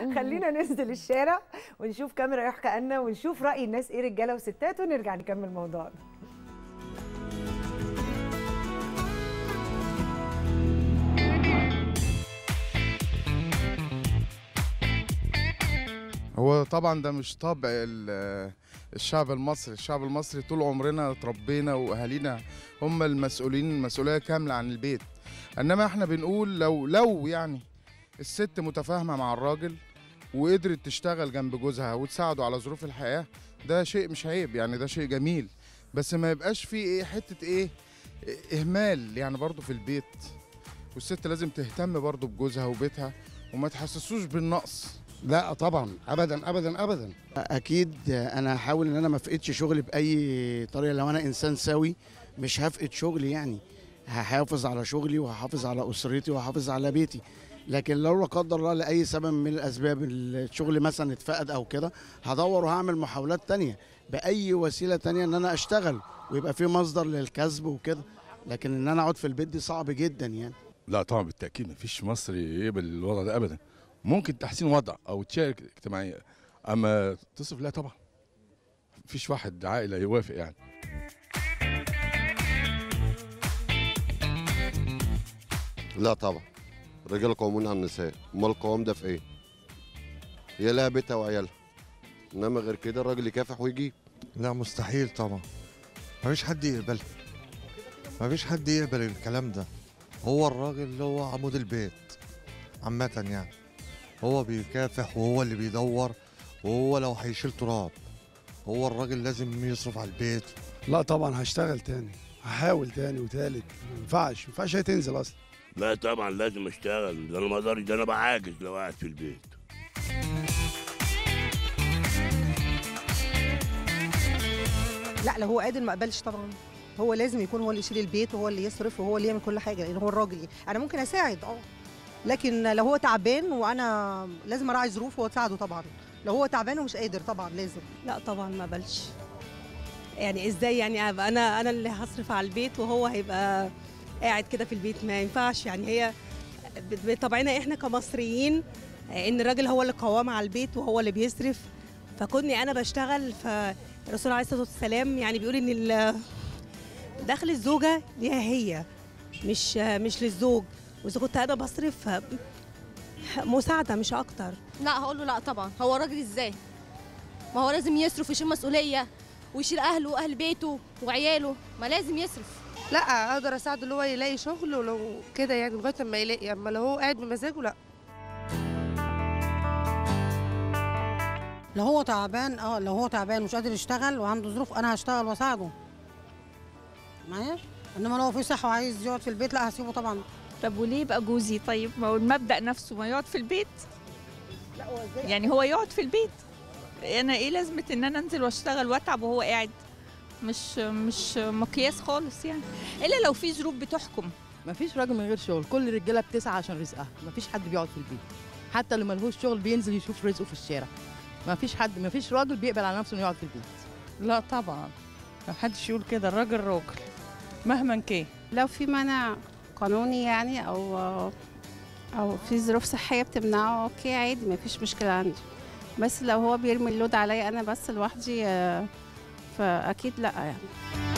خلينا ننزل الشارع ونشوف كاميرا يحكى عنا ونشوف رأي الناس ايه، رجاله وستات، ونرجع نكمل موضوعنا. هو طبعا ده مش طبع الشعب المصري. الشعب المصري طول عمرنا اتربينا واهالينا هم المسؤولين المسؤوليه كامله عن البيت، انما احنا بنقول لو يعني الست متفاهمه مع الراجل وقدرت تشتغل جنب جوزها وتساعده على ظروف الحياه، ده شيء مش عيب، يعني ده شيء جميل، بس ما يبقاش فيه ايه حته ايه اهمال يعني برضو في البيت، والست لازم تهتم برضو بجوزها وبيتها وما تحسسوش بالنقص. لا طبعا ابدا ابدا ابدا. اكيد انا هحاول ان انا ما افقدش شغلي باي طريقه. لو انا انسان سوي مش هفقد شغلي، يعني هحافظ على شغلي وهحافظ على اسرتي وهحافظ على بيتي. لكن لو لا قدر الله لاي سبب من الاسباب الشغل مثلا اتفقد او كده، هدور وهعمل محاولات تانية باي وسيله تانية ان انا اشتغل ويبقى في مصدر للكسب وكده. لكن ان انا اقعد في البيت دي صعب جدا يعني. لا طبعا بالتاكيد مفيش مصري يقبل الوضع ده ابدا. ممكن تحسين وضع او تشارك اجتماعيا، اما تصرف لا طبعا مفيش واحد عاقل يوافق يعني. لا طبعا، الرجال قوامون على النساء. امال القوام ده في ايه؟ هي لها بيتها وعيالها، انما غير كده الراجل يكافح ويجيب. لا مستحيل طبعا، مفيش حد يقبل، مفيش حد يقبل الكلام ده. هو الراجل اللي هو عمود البيت عامة يعني، هو بيكافح وهو اللي بيدور، وهو لو هيشيل تراب هو الراجل لازم يصرف على البيت. لا طبعا هشتغل تاني، هحاول تاني وتالت، ما ينفعش هي تنزل اصلا. لا طبعا لازم اشتغل، ده انا ما اقدرش، ده انا بعاجز لو قاعد في البيت. لا لو هو قادر ما اقبلش طبعا. هو لازم يكون هو اللي يشيل البيت وهو اللي يصرف وهو اللي يعمل كل حاجه، لان هو الراجل. انا ممكن اساعد لكن لو هو تعبان وانا لازم اراعي ظروفه واساعده طبعا. لو هو تعبان ومش قادر طبعا لازم. لا طبعا ما اقبلش. يعني ازاي يعني ابقى انا اللي هصرف على البيت وهو هيبقى قاعد كده في البيت؟ ما ينفعش. يعني هي بطبعنا احنا كمصريين ان الراجل هو اللي قوام على البيت وهو اللي بيصرف. فكوني انا بشتغل، فالرسول عليه الصلاه والسلام يعني بيقول ان دخل الزوجه ليها هي، مش للزوج. واذا كنت انا بصرف مساعده مش اكتر. لا هقول له لا طبعا. هو راجل ازاي؟ ما هو لازم يصرف ويشيل مسؤوليه ويشيل اهله واهل بيته وعياله، ما لازم يصرف. لا اقدر اساعده اللي هو يلاقي شغل ولو كده يعني لغايه ما يلاقي، اما لو هو قاعد بمزاجه لا. لو هو تعبان لو هو تعبان مش قادر يشتغل وعنده ظروف، انا هشتغل واساعده معايا. انما لو في صحه وعايز يقعد في البيت لا هسيبه طبعا. طب وليه يبقى جوزي؟ طيب ما هو المبدأ نفسه ما يقعد في البيت. لا هو ازاي يعني هو يقعد في البيت، انا ايه لازمه ان انا انزل واشتغل واتعب وهو قاعد؟ مش مقياس خالص يعني، الا لو في ظروف بتحكم. مفيش راجل من غير شغل، كل الرجاله بتسعى عشان رزقها، مفيش حد بيقعد في البيت، حتى اللي ملهوش شغل بينزل يشوف رزقه في الشارع. مفيش راجل بيقبل على نفسه انه يقعد في البيت. لا طبعا محدش يقول كده، الراجل راجل مهما كان. لو في منع قانوني يعني او في ظروف صحيه بتمنعه اوكي عادي مفيش مشكله عندي. بس لو هو بيرمي اللود عليا انا بس لوحدي فاكيد لا يعني.